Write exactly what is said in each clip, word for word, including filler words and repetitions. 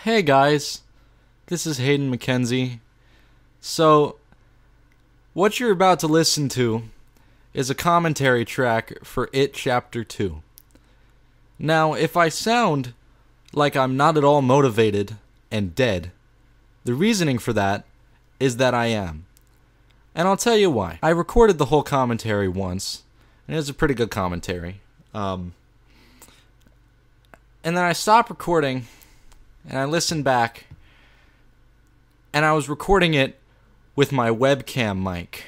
Hey guys, this is Hayden McKenzie. So, what you're about to listen to is a commentary track for It Chapter two. Now, if I sound like I'm not at all motivated and dead, the reasoning for that is that I am. And I'll tell you why. I recorded the whole commentary once, and it was a pretty good commentary. Um, and then I stopped recording, and I listened back, and I was recording it with my webcam mic.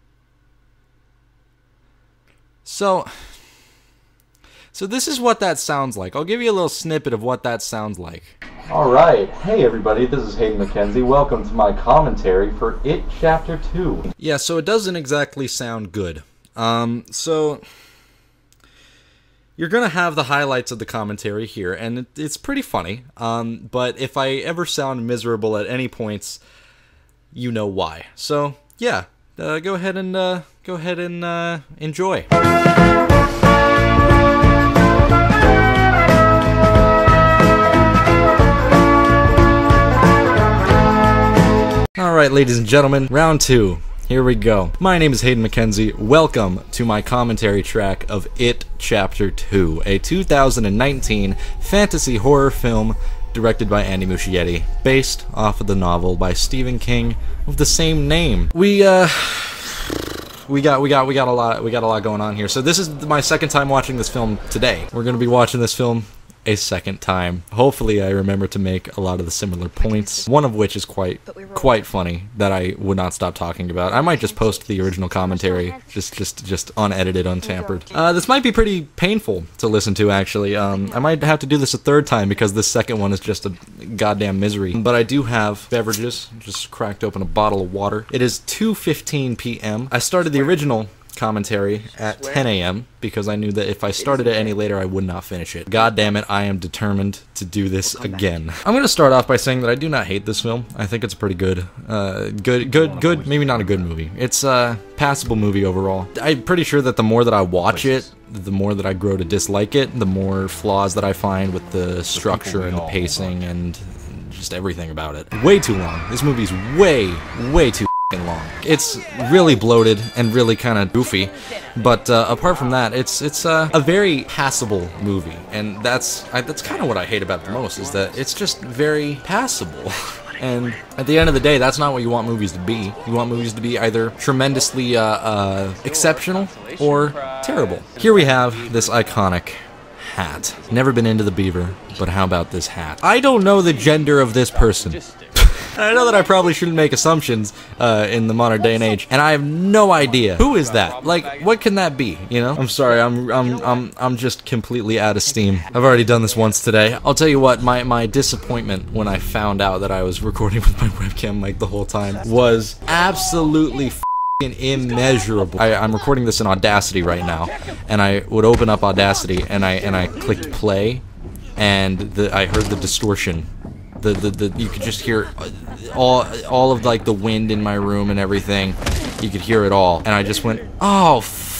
So, so this is what that sounds like. I'll give you a little snippet of what that sounds like. Alright, hey everybody, this is Hayden McKenzie. Welcome to my commentary for It Chapter two. Yeah, so it doesn't exactly sound good. Um, so... You're going to have the highlights of the commentary here, and it, it's pretty funny, um, but if I ever sound miserable at any points, you know why. So, yeah, uh, go ahead and, uh, go ahead and, uh, enjoy. Alright, ladies and gentlemen, round two. Here we go. My name is Hayden McKenzie. Welcome to my commentary track of It Chapter two, a two thousand nineteen fantasy horror film directed by Andy Muschietti, based off of the novel by Stephen King of the same name. We uh we got we got we got a lot we got a lot going on here. So this is my second time watching this film today. We're going to be watching this film a second time. Hopefully I remember to make a lot of the similar points, one of which is quite quite funny that I would not stop talking about. I might just post the original commentary, just just just unedited, untampered. Uh, this might be pretty painful to listen to, actually. Um, I might have to do this a third time because this second one is just a goddamn misery. But I do have beverages. Just cracked open a bottle of water. It is two fifteen p m I started the original commentary at ten a m because I knew that if I started it any later I would not finish it. God damn it, I am determined to do this again. I'm gonna start off by saying that I do not hate this film. I think it's a pretty good, uh, good, good, good, maybe not a good movie. It's a passable movie overall. I'm pretty sure that the more that I watch it, the more that I grow to dislike it, the more flaws that I find with the structure and the pacing and just everything about it. Way too long. This movie's way, way too long. It's really bloated and really kind of goofy, but uh, apart from that, it's it's uh, a very passable movie, and that's I, that's kind of what I hate about it the most, is that it's just very passable. And at the end of the day, that's not what you want movies to be. You want movies to be either tremendously uh, uh, exceptional or terrible. Here we have this iconic hat. Never been into the beaver, but how about this hat? I don't know the gender of this person. I know that I probably shouldn't make assumptions uh, in the modern day and age, and I have no idea. Who is that? Like, what can that be, you know? I'm sorry, I'm I'm I'm I'm just completely out of steam. I've already done this once today. I'll tell you what, my, my disappointment when I found out that I was recording with my webcam mic the whole time was absolutely f***ing immeasurable. I, I'm recording this in Audacity right now, and I would open up Audacity, and I and I clicked play, and the I heard the distortion. The, the, the, you could just hear all, all of, like, the wind in my room and everything. You could hear it all. And I just went, oh, f***.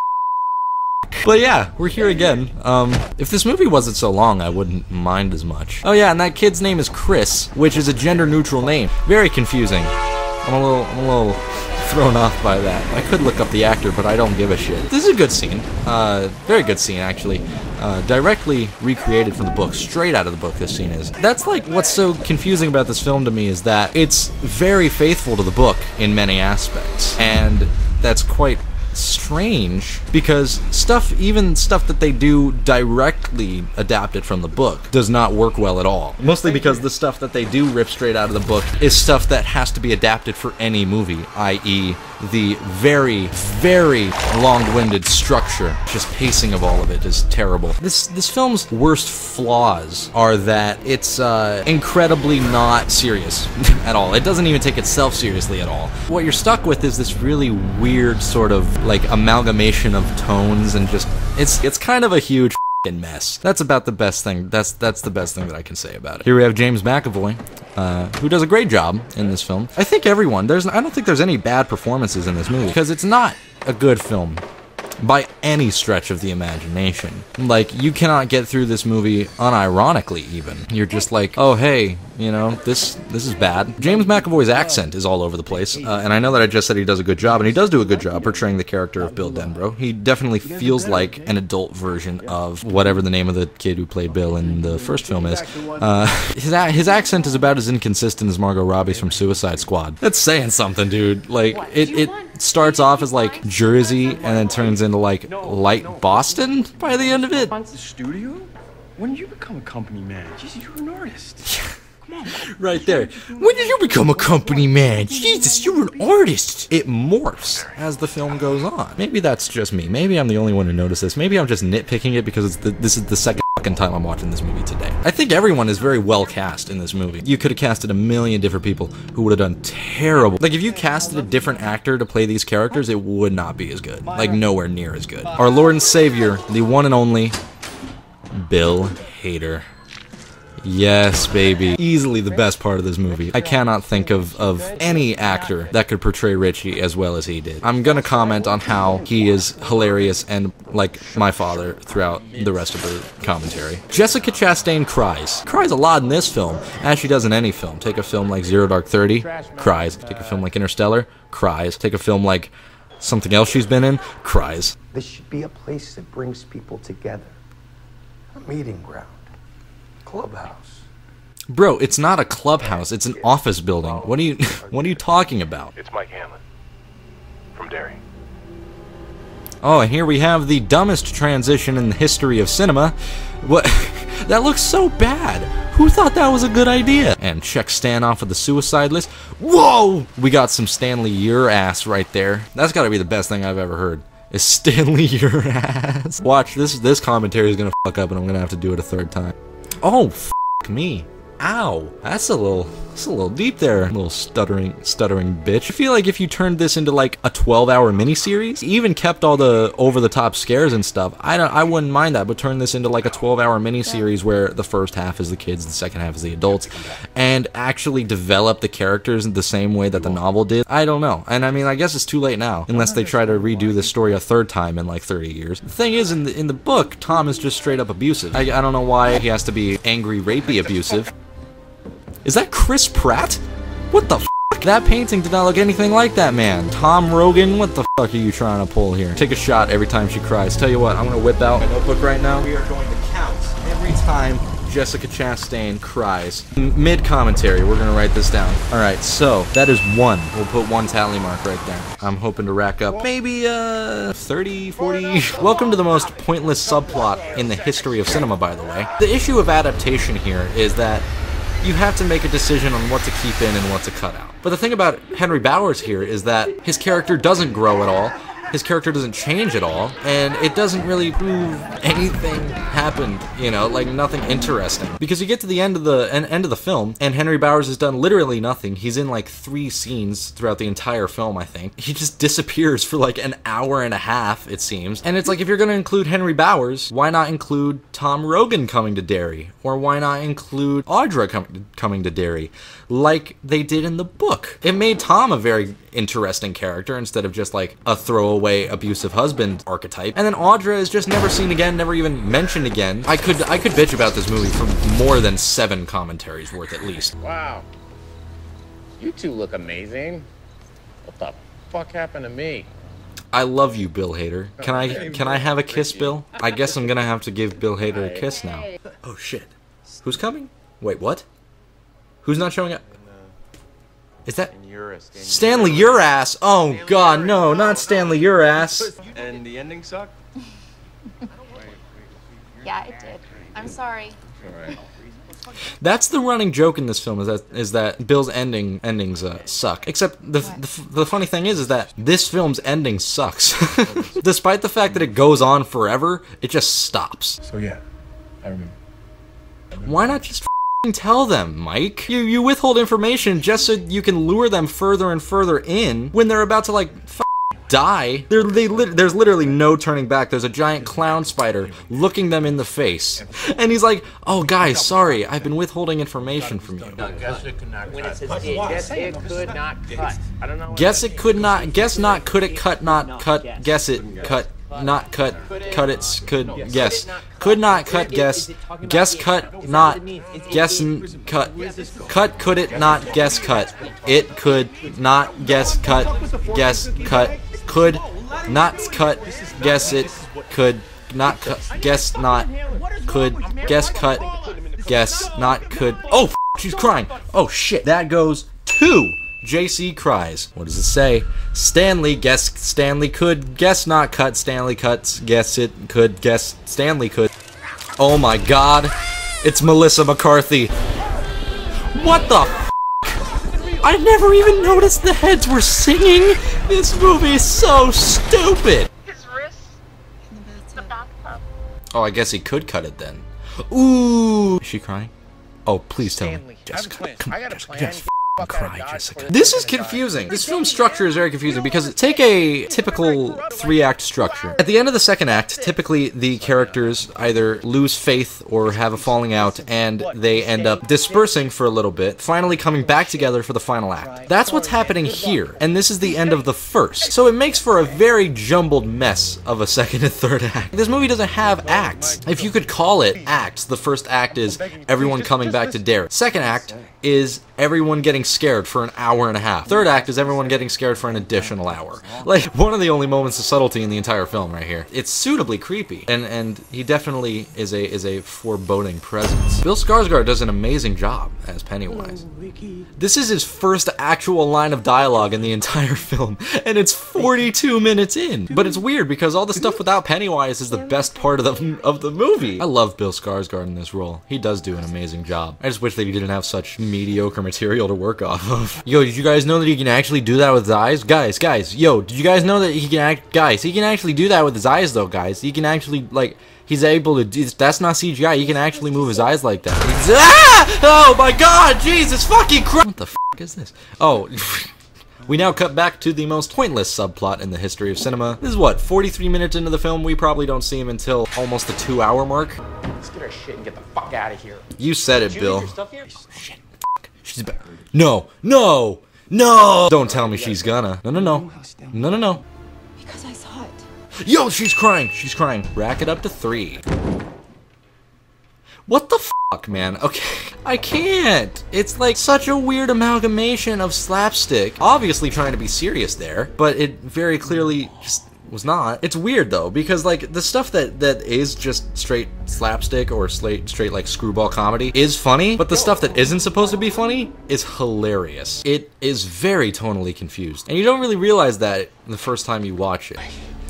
But yeah, we're here again. Um, if this movie wasn't so long, I wouldn't mind as much. Oh yeah, and that kid's name is Chris, which is a gender-neutral name. Very confusing. I'm a little, I'm a little thrown off by that. I could look up the actor, but I don't give a shit. This is a good scene. Uh, very good scene, actually. Uh, directly recreated from the book, straight out of the book this scene is. That's like what's so confusing about this film to me, is that it's very faithful to the book in many aspects, and that's quite strange because stuff, even stuff that they do directly adapted from the book, does not work well at all. Mostly because the stuff that they do rip straight out of the book is stuff that has to be adapted for any movie, that is the very, very long-winded structure. Just pacing of all of it is terrible. This this film's worst flaws are that it's uh, incredibly not serious at all. It doesn't even take itself seriously at all. What you're stuck with is this really weird sort of like amalgamation of tones, and just it's it's kind of a huge mess. That's about the best thing. That's that's the best thing that I can say about it. Here we have James McAvoy, uh, who does a great job in this film. I think everyone. There's. I don't think there's any bad performances in this movie because it's not a good film by any stretch of the imagination. Like, you cannot get through this movie unironically even. You're just like, oh hey, You know, this this is bad. James McAvoy's accent is all over the place, uh, and I know that I just said he does a good job, and he does do a good job portraying the character of Bill Denbrough. He definitely feels like an adult version of whatever the name of the kid who played Bill in the first film is. Uh, his a his accent is about as inconsistent as Margot Robbie's from Suicide Squad. That's saying something, dude. Like, it, it starts off as like Jersey and then turns into like light Boston by the end of it. The studio? When did you become a company man? Jesus, you're an artist. Come on. Right there. When did you become a company man? Jesus, you're an artist. It morphs as the film goes on. Maybe that's just me. Maybe I'm the only one who noticed this. Maybe I'm just nitpicking it because it's the, this is the second fucking time I'm watching this movie today. I think everyone is very well cast in this movie. You could have casted a million different people who would have done terrible. Like, if you casted a different actor to play these characters, it would not be as good. Like, nowhere near as good. Our Lord and Savior, the one and only Bill Hader. Yes, baby. Easily the best part of this movie. I cannot think of, of any actor that could portray Richie as well as he did. I'm gonna comment on how he is hilarious and like my father throughout the rest of the commentary. Jessica Chastain cries. Cries a lot in this film, as she does in any film. Take a film like Zero Dark Thirty, cries. Take a film like Interstellar, cries. Take a film like something else she's been in, cries. This should be a place that brings people together. A meeting ground. Clubhouse. Bro, it's not a clubhouse, it's an office building. What are you what are you talking about? It's Mike Hanlon from Derry. Oh, and here we have the dumbest transition in the history of cinema. What? That looks so bad. Who thought that was a good idea? And check Stan off of the suicide list. Whoa! We got some Stanley your ass right there. That's gotta be the best thing I've ever heard. Is Stanley your ass? Watch, this this commentary is gonna fuck up and I'm gonna have to do it a third time. Oh, f me. Ow. That's a little, that's a little deep there. Little stuttering, stuttering bitch. I feel like if you turned this into like a twelve hour miniseries, even kept all the over-the-top scares and stuff, I don't, I wouldn't mind that, but turn this into like a twelve hour miniseries where the first half is the kids, the second half is the adults, and actually develop the characters in the same way that the novel did. I don't know. And I mean, I guess it's too late now, unless they try to redo this story a third time in like thirty years. The thing is, in the, in the book, Tom is just straight up abusive. I, I don't know why he has to be angry, rapey abusive. Is that Chris Pratt? What the f***? That painting did not look anything like that man. Tom Rogan, what the f*** are you trying to pull here? Take a shot every time she cries. Tell you what, I'm gonna whip out my notebook right now. We are going to count every time Jessica Chastain cries. Mid-commentary, we're gonna write this down. Alright, so, that is one. We'll put one tally mark right there. I'm hoping to rack up maybe, uh, thirty, forty? Welcome to the most pointless subplot in the history of cinema, by the way. The issue of adaptation here is that you have to make a decision on what to keep in and what to cut out. But the thing about Henry Bowers here is that his character doesn't grow at all, his character doesn't change at all, and it doesn't really prove anything happened, you know, like nothing interesting. Because you get to the end of the end of the film, and Henry Bowers has done literally nothing. He's in like three scenes throughout the entire film, I think. He just disappears for like an hour and a half, it seems. And it's like, if you're gonna include Henry Bowers, why not include Tom Rogan coming to Derry? Or why not include Audra com coming to Derry? Like they did in the book. It made Tom a very interesting character instead of just like a throwaway abusive husband archetype. And then Audra is just never seen again, never even mentioned again. I could I could bitch about this movie for more than seven commentaries worth at least. Wow. You two look amazing. What the fuck happened to me? I love you, Bill Hader. Can I can I have a kiss, Bill? I guess I'm gonna have to give Bill Hader a kiss now. Oh shit. Who's coming? Wait, what? Who's not showing up? Is that Stanley your ass? Oh god, no, not Stanley your ass. And the ending sucked? Yeah, it did. I'm sorry. Alright. That's the running joke in this film, is that is that Bill's ending endings uh, suck. Except the, the the funny thing is is that this film's ending sucks. Despite the fact that it goes on forever, it just stops. So yeah, I remember. I remember. Why not just f***ing tell them, Mike? You you withhold information just so you can lure them further and further in when they're about to like f die. They're, they lit there's literally no turning back. There's a giant clown spider looking them in the face. And he's like, oh guys, sorry, I've been withholding information from you. Guess it could not cut. Guess it could not cut. I don't know. Guess it could not, guess not, could it cut, not cut, guess it, cut, not cut, cut it, could, guess. Could not cut, guess. Guess cut, not, guess, n- cut. Cut, could it not, guess, cut. It could not, guess, cut, guess, cut. Could not cut, guess it, could not cut, guess not, could, guess cut, guess not, could. Oh, f she's crying. Oh shit. That goes to J C cries. What does it say? Stanley, guess Stanley could, guess not cut, Stanley cuts, guess it could, guess Stanley could. Oh my god. It's Melissa McCarthy. What the f? I never even noticed the heads were singing. This movie is so stupid. His wrist. The bathtub. Oh, I guess he could cut it then. Ooh. Is she crying? Oh, please tell me. Jessica, come on, Jessica, just f***ing cry, Jessica. This is confusing. This film structure is very confusing because take a typical three-act structure. At the end of the second act, typically the characters either lose faith or have a falling out and they end up dispersing for a little bit, finally coming back together for the final act. That's what's happening here, and this is the end of the first. So it makes for a very jumbled mess of a second and third act. This movie doesn't have acts. If you could call it acts, the first act is everyone coming back to Derek. Second act is everyone getting scared for an hour and a half. Third act is everyone getting scared for an additional hour. Like, one of the only moments of subtlety in the entire film right here. It's suitably creepy, and and he definitely is a is a foreboding presence. Bill Skarsgård does an amazing job as Pennywise. This is his first actual line of dialogue in the entire film, and it's forty-two minutes in. But it's weird because all the stuff without Pennywise is the best part of the of the movie. I love Bill Skarsgård in this role. He does do an amazing job. I just wish that he didn't have such mediocre material to work off of. Yo, did you guys know that he can actually do that with his eyes? Guys, guys, yo, did you guys know that he can act- Guys, he can actually do that with his eyes though, guys. He can actually, like, he's able to do- That's not C G I, he can actually move his eyes like that. He's, ah! Oh my god, Jesus fucking Christ! What the f*** is this? Oh, we now cut back to the most pointless subplot in the history of cinema. This is what, forty-three minutes into the film? We probably don't see him until almost the two hour mark. Let's get our shit and get the fuck out of here. You said it, Did you Bill. leave your stuff here? Shit. She's back. No, no, no! Don't tell me she's gonna. No, no, no. No, no, no. Because I saw it. Yo, she's crying. She's crying. Rack it up to three. What the fuck, man? Okay. I can't. It's like such a weird amalgamation of slapstick. Obviously trying to be serious there, but it very clearly just was not. It's weird though, because like the stuff that that is just straight slapstick or straight straight like screwball comedy is funny, but the stuff that isn't supposed to be funny is hilarious. It is very tonally confused, and you don't really realize that the first time you watch it.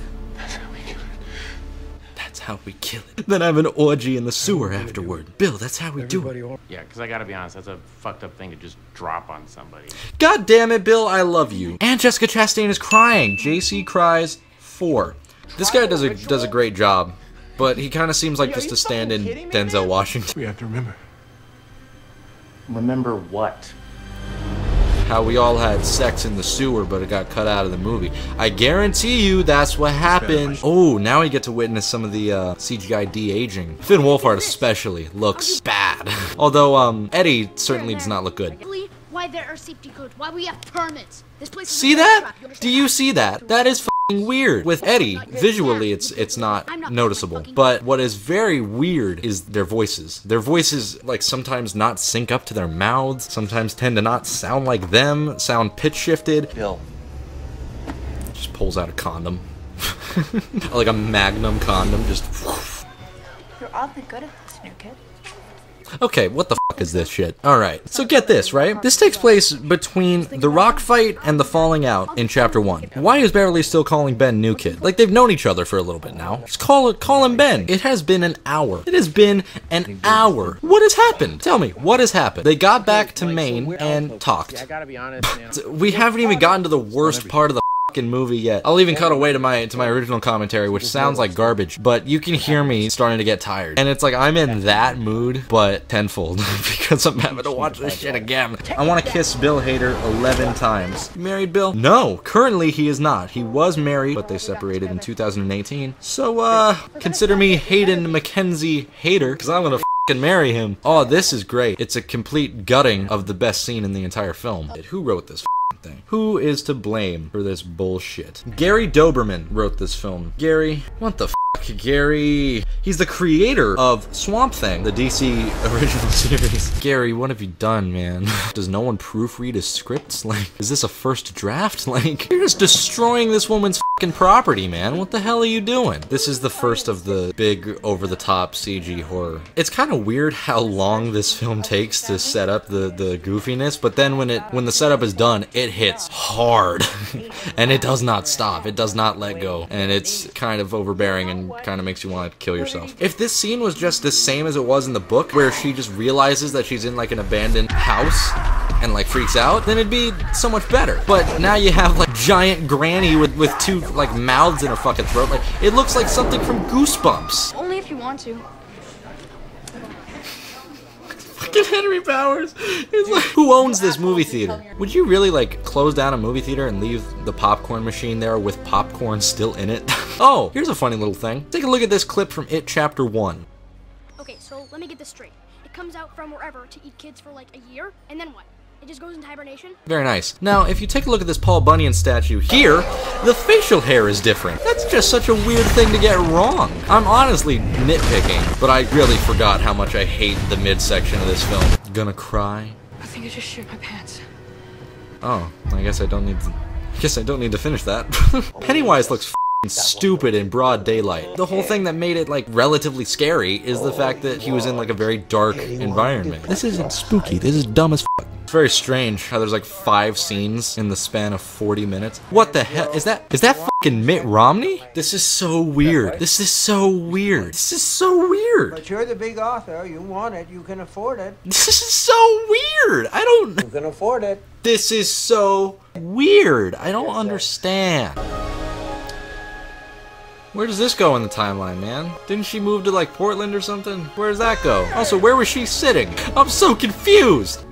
That's how we kill it. Then have an orgy in the sewer afterward. Bill, that's how we do it. Yeah, because I gotta be honest, that's a fucked up thing to just drop on somebody. God damn it, Bill, I love you. And Jessica Chastain is crying. J C cries four. This guy does a does a great job, but he kind of seems like just a stand-in Denzel Washington. We have to remember. Remember what? How we all had sex in the sewer, but it got cut out of the movie. I guarantee you that's what happened. Oh, now we get to witness some of the uh, C G I de-aging. Finn Wolfhard especially looks bad. Although um, Eddie certainly does not look good. Why there are safety codes? Why we have permits? This place is See a that? trap, you understand? Do you see that? That is f***ing weird. With Eddie, visually it's it's not noticeable. But what is very weird is their voices. Their voices like sometimes not sync up to their mouths, sometimes tend to not sound like them, sound pitch shifted. Bill. Just pulls out a condom. Like a magnum condom, just You're awfully good at this, new kid. Okay, what the fuck is this shit? Alright, so get this, right? This takes place between the rock fight and the falling out in chapter one. Why is Beverly still calling Ben New Kid? Like, they've known each other for a little bit now. Just call it, call him Ben. It has been an hour. It has been an hour. What has happened? Tell me, what has happened? They got back to Maine and talked. I gotta be honest, man. We haven't even gotten to the worst part of the movie yet. I'll even cut away to my to my original commentary, which sounds like garbage, but you can hear me starting to get tired. And it's like I'm in that mood, but tenfold, because I'm having to watch this shit again. I want to kiss Bill Hader eleven times. You married Bill? No, currently he is not. He was married, but they separated in two thousand eighteen. So, uh, consider me Hayden Mackenzie Hader, because I'm gonna f***ing marry him. Oh, this is great. It's a complete gutting of the best scene in the entire film. Who wrote this f***ing thing. Who is to blame for this bullshit? Gary Doberman wrote this film. Gary, what the f***, Gary? He's the creator of Swamp Thing, the D C original series. Gary, what have you done, man? Does no one proofread his scripts? Like, is this a first draft? Like, you're just destroying this woman's f***ing property, man. What the hell are you doing? This is the first of the big, over-the-top C G horror. It's kind of weird how long this film takes to set up the, the goofiness, but then when it when the setup is done, it hits hard. And it does not stop. It does not let go. And it's kind of overbearing and kind of makes you want to kill yourself. If this scene was just the same as it was in the book, where she just realizes that she's in like an abandoned house and like freaks out, then it'd be so much better. But now you have like giant granny with, with two like mouths in her fucking throat. Like, it looks like something from Goosebumps. Only if you want to. Fucking Henry Powers. It's like, who owns this movie theater? Would you really like close down a movie theater and leave the popcorn machine there with popcorn still in it? Oh, here's a funny little thing. Take a look at this clip from It Chapter one. Okay, so let me get this straight. It comes out from wherever to eat kids for like a year, and then what? It just goes into hibernation? Very nice. Now, if you take a look at this Paul Bunyan statue here, the facial hair is different. That's just such a weird thing to get wrong. I'm honestly nitpicking, but I really forgot how much I hate the midsection of this film. Gonna cry? I think I just shit my pants. Oh, I guess I don't need to, I guess I don't need to finish that. Pennywise looks f***ing stupid in broad daylight. The whole thing that made it like relatively scary is the fact that he was in like a very dark environment. This isn't spooky, this is dumb as f***. It's very strange how there's like five scenes in the span of forty minutes. What the hell? Is that, is that fucking Mitt Romney? This is so weird. This is so weird. This is so weird. But you're the big author. You want it. You can afford it. This is so weird. I don't... You can afford it. This is so weird. I don't understand. Where does this go in the timeline, man? Didn't she move to like Portland or something? Where does that go? Also, where was she sitting? I'm so confused.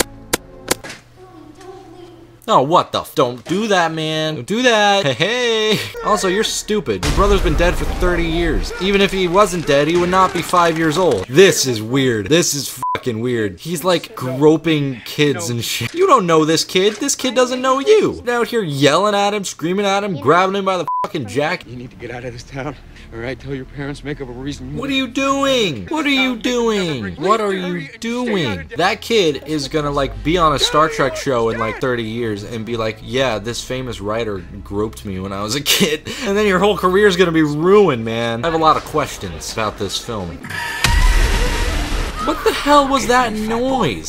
Oh, what the f- Don't do that, man. Don't do that. Hey, hey. Also, you're stupid. Your brother's been dead for thirty years. Even if he wasn't dead, he would not be five years old. This is weird. This is fucking weird. He's like groping kids and shit. You don't know this kid. This kid doesn't know you. You're out here yelling at him, screaming at him, grabbing him by the fucking jacket. You need to get out of this town. All right, tell your parents, make up a reason. What are you doing? What are you doing? What are you doing? That kid is gonna like be on a Star Trek show in like thirty years and be like, yeah, this famous writer groped me when I was a kid. And then your whole career is gonna be ruined, man. I have a lot of questions about this film. What the hell was that noise?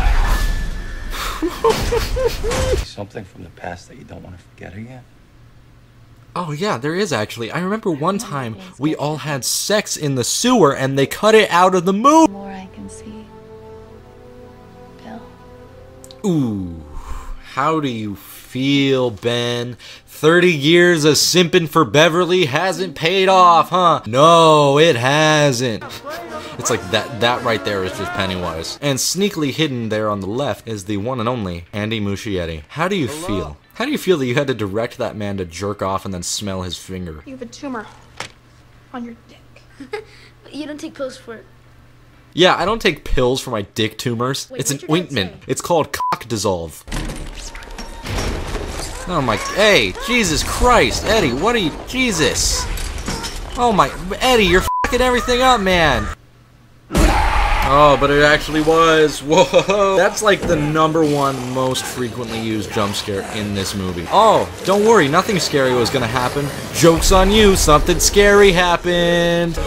Something from the past that you don't want to forget again. Oh yeah, there is actually. I remember one time we all had sex in the sewer and they cut it out of the movie. More I can see. Bill. Ooh, how do you feel, Ben? thirty years of simping for Beverly hasn't paid off, huh? No, it hasn't. It's like that that right there is just Pennywise. And sneakily hidden there on the left is the one and only Andy Muschietti. How do you feel? How do you feel that you had to direct that man to jerk off and then smell his finger? You have a tumor on your dick. You don't take pills for it. Yeah, I don't take pills for my dick tumors. Wait, it's an what'd your dad ointment. say? It's called cock dissolve. Oh my, hey, Jesus Christ, Eddie, what are you, Jesus. Oh my, Eddie, you're fucking everything up, man. Oh, but it actually was. Whoa. That's like the number one most frequently used jump scare in this movie. Oh, don't worry, nothing scary was gonna happen. Joke's on you, something scary happened.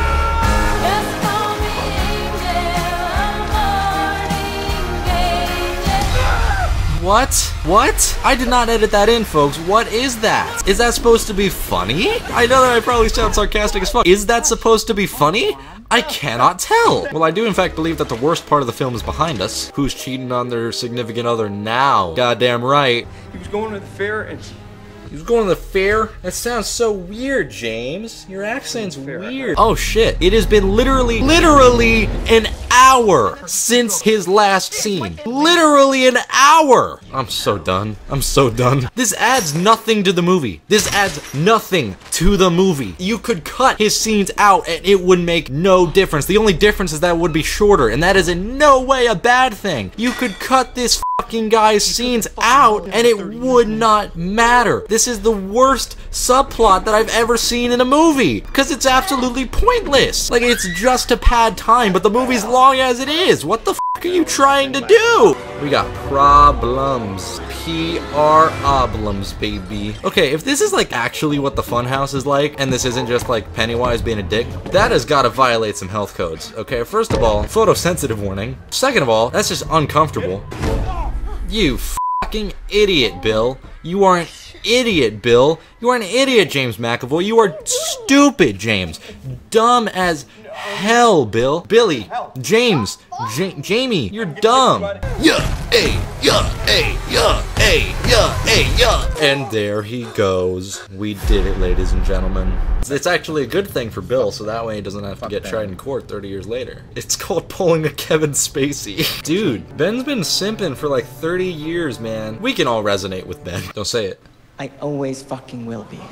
What? What? I did not edit that in, folks. What is that? Is that supposed to be funny? I know that I probably sound sarcastic as fuck. Is that supposed to be funny? I cannot tell. Well, I do in fact believe that the worst part of the film is behind us. Who's cheating on their significant other now? Goddamn right. He was going to the fair and... He was going to the fair? That sounds so weird, James. Your accent's weird. Oh shit. It has been literally, literally an hour since his last scene. Literally an hour. I'm so done. I'm so done. This adds nothing to the movie. This adds nothing to the movie. You could cut his scenes out and it would make no difference. The only difference is that it would be shorter, and that is in no way a bad thing. You could cut this fucking guy's scenes out and it would not matter. This is the worst subplot that I've ever seen in a movie because it's absolutely pointless. Like, it's just to pad time, but the movie's long as it is. What the f are you trying to do? We got problems. P R problems, baby. Okay, if this is like actually what the Funhouse is like, and this isn't just like Pennywise being a dick, that has got to violate some health codes. Okay, first of all, photosensitive warning. Second of all, that's just uncomfortable. You fucking idiot, Bill. You are an idiot, Bill. You are an idiot, James McAvoy. You are stupid, James. Dumb as hell, Bill. Billy. James. J Jamie. You're dumb. Yeah, hey, yeah, hey, yeah, hey, yeah, hey, yeah. And there he goes. We did it, ladies and gentlemen. It's actually a good thing for Bill, so that way he doesn't have to get tried in court thirty years later. It's called pulling a Kevin Spacey. Dude, Ben's been simping for like thirty years, man. We can all resonate with Ben. Don't say it. I always fucking will be.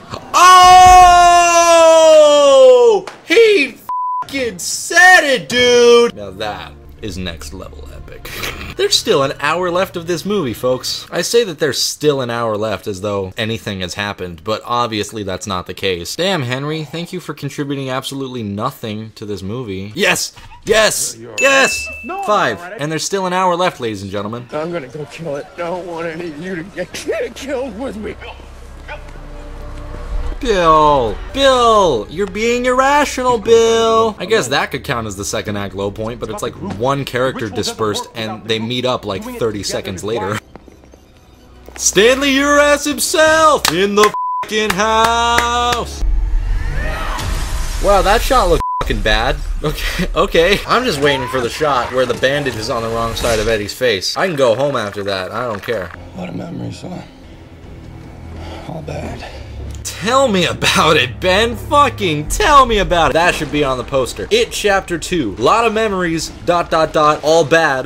Oh! He fucking said it, dude! Now that is next level epic. There's still an hour left of this movie, folks. I say that there's still an hour left as though anything has happened, but obviously that's not the case. Damn, Henry, thank you for contributing absolutely nothing to this movie. Yes! Yes! Yes! Five. And there's still an hour left, ladies and gentlemen. I'm gonna go kill it. I don't want any of you to get killed with me. Bill! Bill! You're being irrational, Bill! I guess that could count as the second act low point, but it's like one character dispersed and they meet up like thirty seconds later. Stanley your ass himself in the fucking house! Wow, that shot looked fucking bad. Okay, okay. I'm just waiting for the shot where the bandage is on the wrong side of Eddie's face. I can go home after that, I don't care. What a memory, son. All bad. Tell me about it, Ben. Fucking tell me about it. That should be on the poster. It Chapter two. Lot of memories, dot, dot, dot, all bad.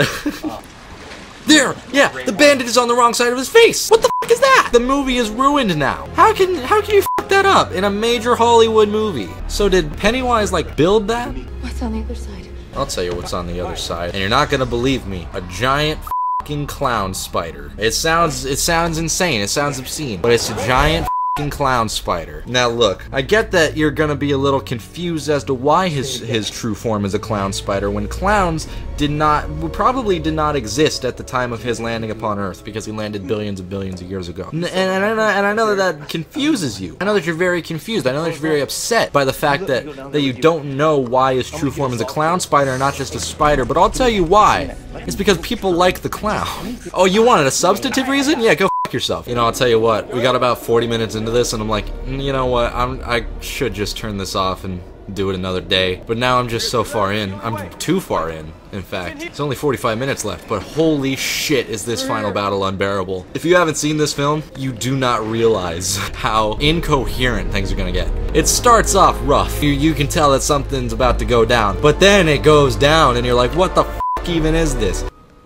There! Yeah, the bandage is on the wrong side of his face! What the f*** is that? The movie is ruined now. How can, how can you f*** that up in a major Hollywood movie? So did Pennywise, like, build that? What's on the other side? I'll tell you what's on the other side. And you're not gonna believe me. A giant f***ing clown spider. It sounds, it sounds insane. It sounds obscene. But it's a giant clown spider. Now look, I get that you're gonna be a little confused as to why his his true form is a clown spider when clowns did not, probably did not exist at the time of his landing upon Earth because he landed billions and billions of years ago. And, and, and, I, and I know that that confuses you. I know that you're very confused. I know that you're very upset by the fact that, that you don't know why his true form is a clown spider and not just a spider, but I'll tell you why. It's because people like the clown. Oh, you wanted a substantive reason? Yeah, go f*** yourself. You know, I'll tell you what, we got about forty minutes into this and I'm like, mm, you know what, I'm, I should just turn this off and do it another day. But now I'm just so far in. I'm too far in, in fact. It's only forty-five minutes left, but holy shit is this final battle unbearable. If you haven't seen this film, you do not realize how incoherent things are gonna get. It starts off rough. You, you can tell that something's about to go down, but then it goes down and you're like, what the f*** even is this?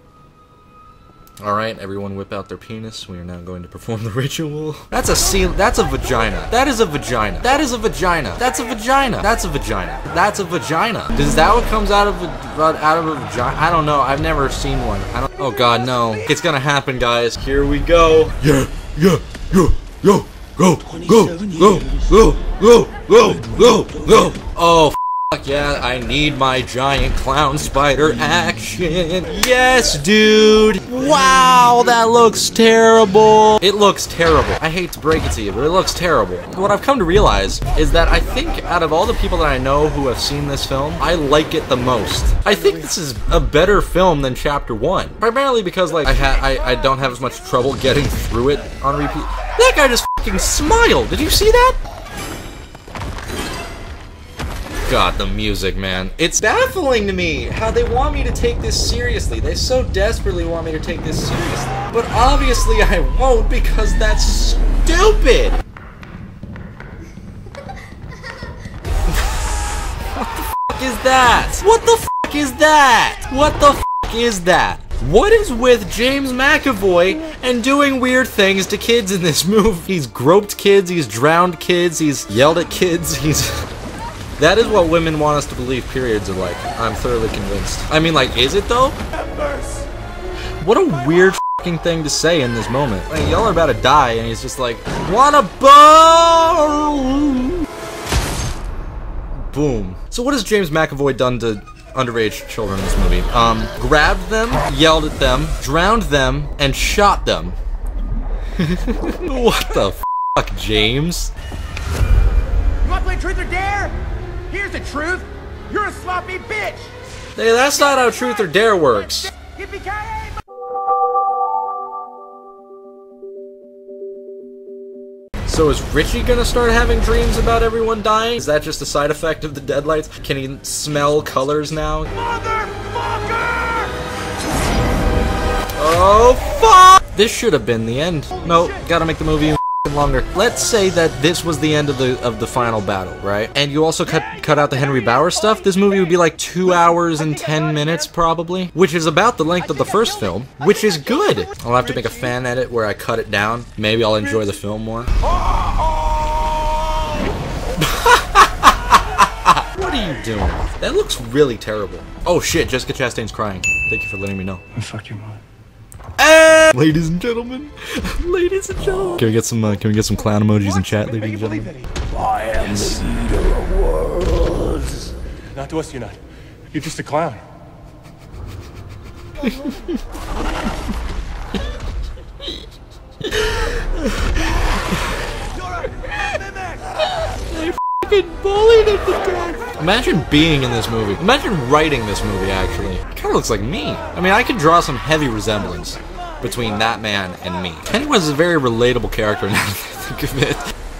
Alright, everyone whip out their penis. We are now going to perform the ritual. That's a seal. That's a vagina. That is a vagina. That is a vagina. That's a vagina. That's a vagina. That's a vagina. Is that what comes out of a, out of a vagina? I don't know. I've never seen one. I don't. Oh god, no. It's gonna happen, guys. Here we go. Yeah, yeah, yeah, yo, go, go, go, go, go, go, go, go, go. Oh. Fuck yeah, I need my giant clown spider action. Yes, dude. Wow, that looks terrible. It looks terrible. I hate to break it to you, but it looks terrible. What I've come to realize is that I think out of all the people that I know who have seen this film, I like it the most. I think this is a better film than Chapter one. Primarily because, like, I, ha I, I don't have as much trouble getting through it on repeat. That guy just fucking smiled. Did you see that? God, the music, man. It's baffling to me how they want me to take this seriously. They so desperately want me to take this seriously. But obviously I won't because that's stupid! What the fuck is that? What the fuck is that? What the fuck is that? What is with James McAvoy and doing weird things to kids in this movie? He's groped kids, he's drowned kids, he's yelled at kids, he's... That is what women want us to believe periods are like. I'm thoroughly convinced. I mean, like, is it though? What a weird fucking thing to say in this moment. Like, y'all are about to die, and he's just like, wanna bone? Boom. So what has James McAvoy done to underage children in this movie? Um, grabbed them, yelled at them, drowned them, and shot them. What the fuck, James? You wanna play truth or dare? Here's the truth. You're a sloppy bitch. Hey, that's not how truth or dare works. So is Richie gonna start having dreams about everyone dying? Is that just a side effect of the deadlights? Can he smell colors now? Motherfucker! Oh, fuck! This should have been the end. No, gotta make the movie longer. Let's say that this was the end of the of the final battle, right? And you also cut cut out the Henry Bauer stuff. This movie would be like two hours and ten minutes probably, which is about the length of the first film, which is good. I'll have to make a fan edit where I cut it down. Maybe I'll enjoy the film more. What are you doing? That looks really terrible. Oh shit, Jessica Chastain's crying. Thank you for letting me know. I fuck your mom. Hey! Ladies and gentlemen, ladies and gentlemen. Can we get some? Uh, can we get some clown emojis in chat, ladies and gentlemen? I am the eater of worlds. Not to us, you're not. You're just a clown. I fucking bullied him to death. Imagine being in this movie. Imagine writing this movie, actually. It kind of looks like me. I mean, I could draw some heavy resemblance between that man and me. Pennywise is a very relatable character now that I think of it.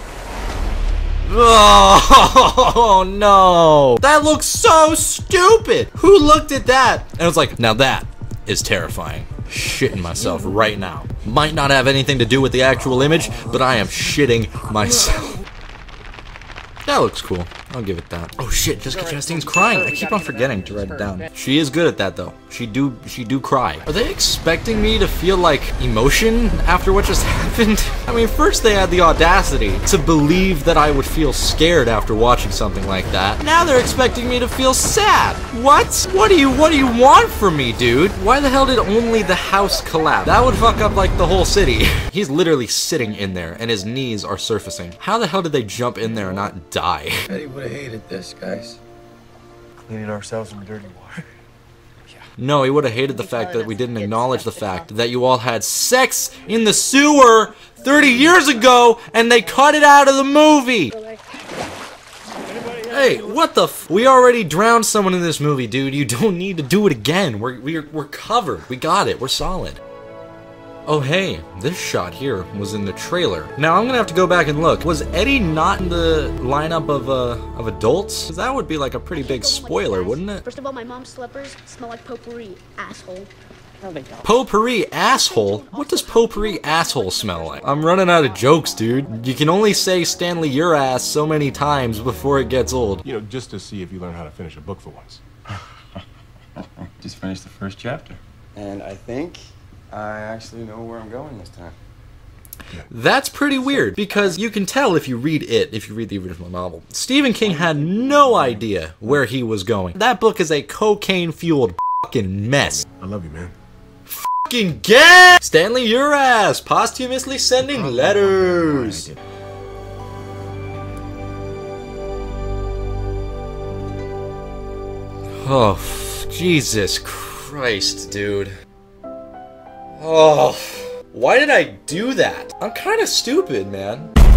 Oh, no. That looks so stupid. Who looked at that? And it was like, now that is terrifying. Shitting myself right now. Might not have anything to do with the actual image, but I am shitting myself. That looks cool. I'll give it that. Oh shit, Jessica Chastain's crying. I keep on forgetting to write it down. She is good at that though. She do she do cry. Are they expecting me to feel like emotion after what just happened? I mean, first they had the audacity to believe that I would feel scared after watching something like that. Now they're expecting me to feel sad. What? What do you what do you want from me, dude? Why the hell did only the house collapse? That would fuck up like the whole city. He's literally sitting in there and his knees are surfacing. How the hell did they jump in there and not die? Eddie would have hated this, guys. Cleaning ourselves in dirty water. No, he would have hated the fact that we didn't acknowledge the fact that you all had sex in the sewer thirty years ago and they cut it out of the movie. Hey, what the f- We already drowned someone in this movie, dude. You don't need to do it again. We're, we're, we're covered. We got it. We're solid. Oh hey, this shot here was in the trailer. Now I'm gonna have to go back and look. Was Eddie not in the lineup of uh of adults? 'Cause that would be like a pretty big spoiler, wouldn't it? First of all, my mom's slippers smell like potpourri, asshole. No, they don't. Potpourri asshole? What does potpourri asshole smell like? I'm running out of jokes, dude. You can only say Stanley your ass so many times before it gets old. You know, just to see if you learn how to finish a book for once. Just finished the first chapter. And I think I actually know where I'm going this time. That's pretty weird, because you can tell if you read it, if you read the original novel. Stephen King had no idea where he was going. That book is a cocaine-fueled fucking mess. I love you, man. Fucking get Stanley your ass, posthumously sending letters. Oh, Jesus Christ, dude. Oh, why did I do that? I'm kind of stupid, man.